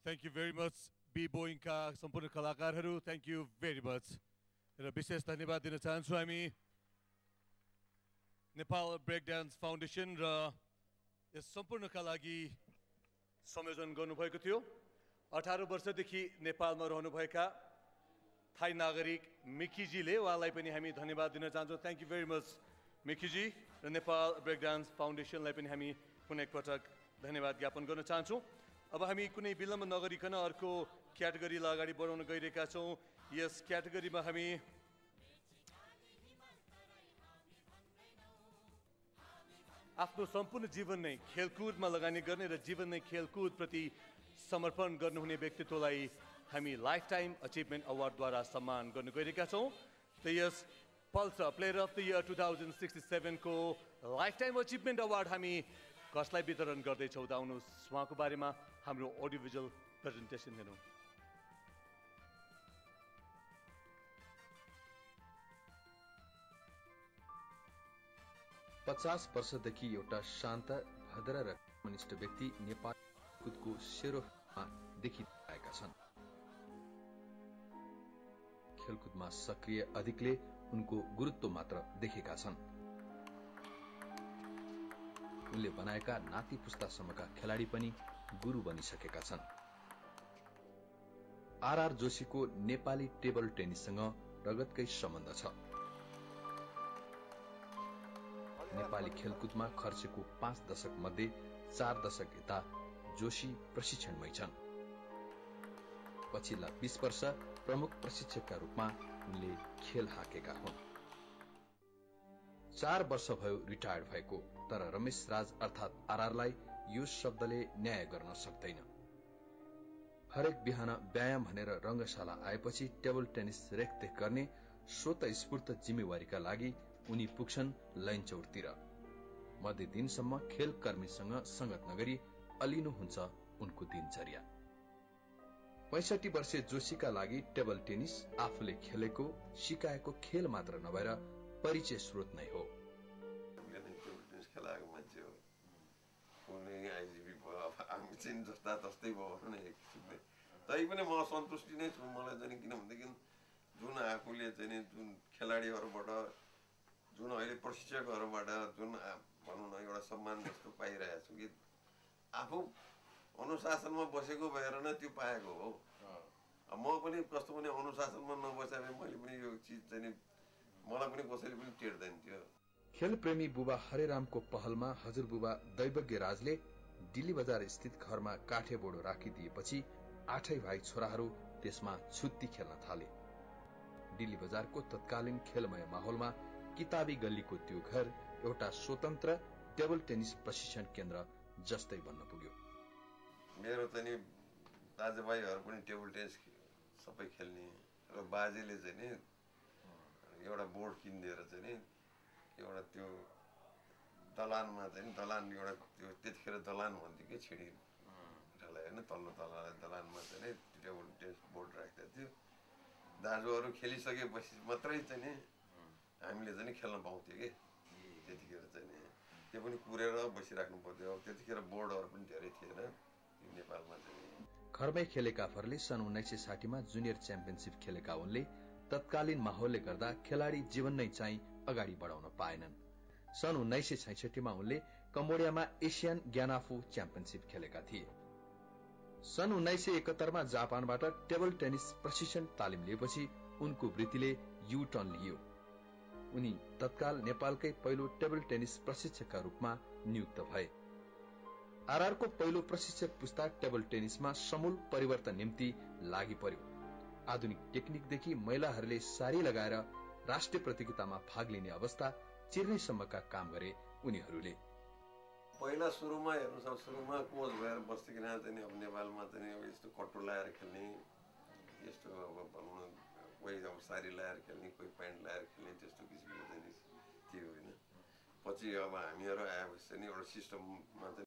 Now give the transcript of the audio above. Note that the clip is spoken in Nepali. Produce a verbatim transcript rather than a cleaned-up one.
Thank you very much B-Boeing का सम्पूर्ण कलाकारहरू thank you very much र विशेष धन्यवाद दिन चाहन्छु हामी नेपाल ब्रेक डान्स फाउन्डेसन र यस सम्पूर्णका लागि संयोजन गर्नुभएको थियो अठार वर्षदेखि नेपालमा रहनुभएका थाई नागरिक मिकीजीले उहाँलाई पनि हामी धन्यवाद दिन चाहन्छौँ थ्याङ्क यू भेरी मच मिकीजी र नेपाल ब्रेक डान्स फाउन्डेसनलाई पनि हामी पुनः एकपटक धन्यवाद ज्ञापन गर्न चाहन्छौँ अब हामी कुनै विलम्ब नगरिकन अर्को क्याटेगोरीलाई अगाडि बढाउन गइरहेका छौँ यस क्याटेगोरीमा हामी आफ्नो सम्पूर्ण जीवन नै खेलकुदमा लगानी गर्ने र जीवन नै खेलकुदप्रति समर्पण गर्नुहुने व्यक्तित्वलाई हामी लाइफ टाइम अचिभमेन्ट अवार्डद्वारा सम्मान गर्न गइरहेका छौँ त यस pulse player of the year two thousand sixty सेभेनको लाइफ टाइम अचिभमेन्ट अवार्ड हामी कसलाई वितरण गर्दैछौँ त आउनुहोस् उहाँको बारेमा हाम्रो अडियो भिजुअल प्रेजेन्टेसन हेरौँ पचास वर्षदेखि एउटा शान्त भद्र र कम्युनिस्ट व्यक्ति नेपाल खेलकुदको सेरोमा देखिरहेका छन् खेलकुदमा सक्रिय अधिकले उनको गुरुत्व मात्र देखेका छन् उनले बनाएका नाति पुस्तासम्मका खेलाडी पनि गुरु बनिसकेका छन् आरआर जोशीको नेपाली टेबल टेनिससँग रगतकै सम्बन्ध छ नेपाली खेलकुदमा खर्चेको पाँच दशक मध्ये चार दशक यता जोशी प्रशिक्षणमै छन् पछिल्ला बीस वर्ष प्रमुख प्रशिक्षकका रूपमा उनले खेल हाकेका हुन् चार वर्ष भयो रिटायर्ड भएको तर रमेश राज अर्थात आरआरलाई यो शब्दले न्याय गर्न सक्दैन हरेक बिहान व्यायाम भनेर रंगशाला आएपछि टेबल टेनिस रेखदेख गर्ने स्वत स्फूर्त जिम्मेवारीका लागि उनी पुग्छन् लैनचौरतिर मध्य दिनसम्म खेल कर्मीसँग संगत नगरी अलिनो हुन्छ उनको दिनचर्या पैंसठी वर्षीय जोशीका लागि टेबल टेनिस आफूले खेलेको सिकाएको खेल मात्र नभएर परिचय स्रोत नै हो खेलाएको मान्छे हो उनी आइजिबी भयो अब हामी चाहिँ जस्ता तस्तै भयो भने एक किसिमले तै पनि म सन्तुष्टि नै छु मलाई चाहिँ किनभनेदेखि जुन आफूले चाहिँ जुन खेलाडीहरूबाट जुन अहिले प्रशिक्षकहरूबाट जुन भनौँ न एउटा सम्मान जस्तो पाइरहेको छु कि आफू अनुशासनमा बसेको भएर नै त्यो पाएको हो म पनि कस्तो पनि अनुशासनमा नबसे भने मैले पनि यो चिज चाहिँ मलाई पनि कसैले पनि टेर्दैन थियो खेलप्रेमी बुबा हरेरामको पहलमा हजुरबुबा दैवज्ञ राजले दिल्ली बजार स्थित घरमा काठे बोडो राखिदिएपछि आठै भाइ छोराहरू त्यसमा छुत्ती खेल्न थाले दिल्ली बजारको तत्कालीन खेलमय माहौलमा किताबी गल्लीको त्यो घर एउटा स्वतन्त्र टेबल टेनिस प्रशिक्षण केन्द्र जस्तै बन्न पुग्यो मेरो चाहिँ दाजुभाइहरू पनि टेबल टेनिस सबै खेल्ने र बाजेले चाहिँ नि एउटा बोर्ड किनिदिएर चाहिँ नि एउटा त्यो दलानमा चाहिँ दलान एउटा त्यो त्यतिखेर दलान भन्थ्यो कि छिडी ढलाई होइन तल्लो तल्लो दलानमा चाहिँ टेबल टेनिस बोर्ड राख्दै थियो दाजुहरू खेलिसकेपछि मात्रै चाहिँ नि हामीले चाहिँ खेल्न पाउँथ्यो कि त्यतिखेर चाहिँ नि त्यो पनि कुरेर बसिराख्नु पर्थ्यो त्यतिखेर बोर्डहरू पनि धेरै थिएन नेपालमा चाहिँ घरमै खेलेका फरले सन् उन्नाइस सय साठीमा जुनियर च्याम्पियनशिप खेलेका उनले तत्कालीन माहौलले गर्दा खेलाडी जीवन नै चाहिँ अगाडि बढाउन पाएनन् सन् उन्नाइस सय छैसठीमा उनले कम्बोडियामा एसियन ज्ञानाफू च्याम्पियनशिप खेलेका थिए सन् उन्नाइस सय एकहत्तरमा जापानबाट टेबल टेनिस प्रशिक्षण तालिम लिएपछि उनको वृत्तिले यू टर्न लियो उनी तत्काल नेपालकै पहिलो टेबल टेनिस प्रशिक्षकका रूपमा नियुक्त भए आरआरको पहिलो प्रशिक्षक पुस्ता टेबल टेनिसमा समूल परिवर्तन निम्ति लागि पर्यो आधुनिक टेक्निकदेखि महिलाहरूले सारी लगाएर राष्ट्रिय प्रतियोगितामा भाग लिने अवस्था चिर्नेसम्मका काम गरे उनीहरूले पहिला सुरुमा हेर्नुहोस् सुरुमा कोच भएर बस्थिकन चाहिँ अब नेपालमा चाहिँ अब यस्तो कट्टु लगाएर खेल्ने यस्तो अब भनौँ न कोही अब सारी लगाएर खेल्ने कोही प्यान्ट लगाएर खेल्ने त्यस्तो किसिमको चाहिँ थियो होइन पछि अब हामीहरू आएपछि चाहिँ एउटा सिस्टममा चाहिँ